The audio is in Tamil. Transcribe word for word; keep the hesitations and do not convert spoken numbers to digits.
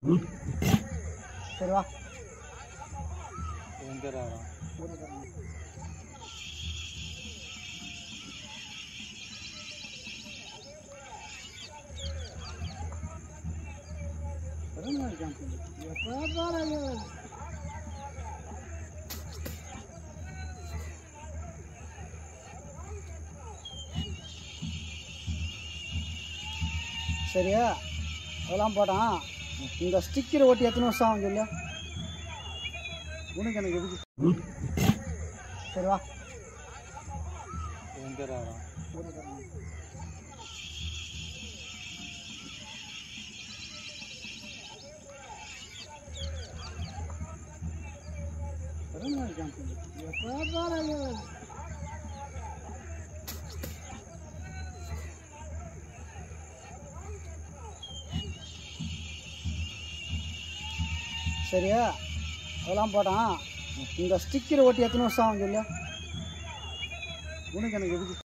சரி வா. எங்கே வரோம்? சரியா அதெல்லாம் போட்டான். இந்த ஸ்டிக்கர் ஓட்டி எத்தனை வருஷம் ஆகும் சொல்லு. உனக்கு எனக்கு எதுக்கு? சரி வா. எங்கே வரோம்? சரியா அதெல்லாம் போட்டான். இந்த ஸ்டிக்கர் ஓட்டி எத்தனை வருஷம் ஆகும் சொல்லு. உனக்கு எனக்கு எதுக்கு?